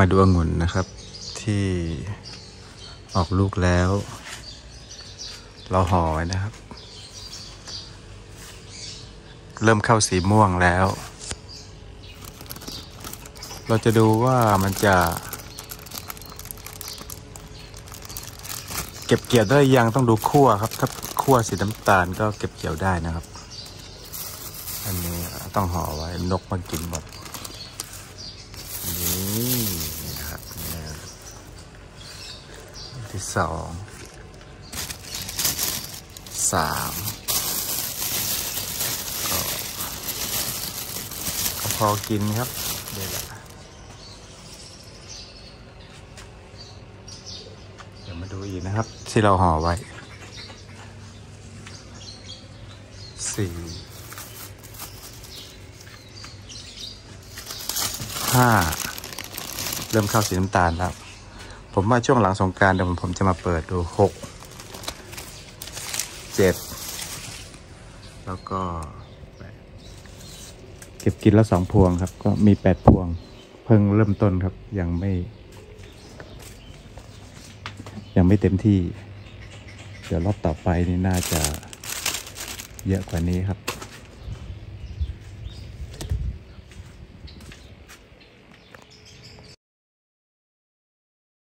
มาดูองุ่นนะครับที่ออกลูกแล้วเราห่อไว้นะครับเริ่มเข้าสีม่วงแล้วเราจะดูว่ามันจะเก็บเกี่ยวได้ยังต้องดูคั่วครับถ้าคั่วสีน้ำตาลก็เก็บเกี่ยวได้นะครับอันนี้ต้องห่อไว้นกมากินหมดนี่นะครับที่2 3ก็พอกินครับเดี๋ยวมาดูอีกนะครับที่เราห่อไว้4 5เริ่มเข้าสีน้ำตาลแล้วผมว่าช่วงหลังสงกรานต์เดี๋ยวผมจะมาเปิดดู6 7แล้วก็เก็บกินแล้ว2 พวงครับก็มี8 พวงเพิ่งเริ่มต้นครับยังไม่เต็มที่เดี๋ยวรอบต่อไปนี่น่าจะเยอะกว่านี้ครับ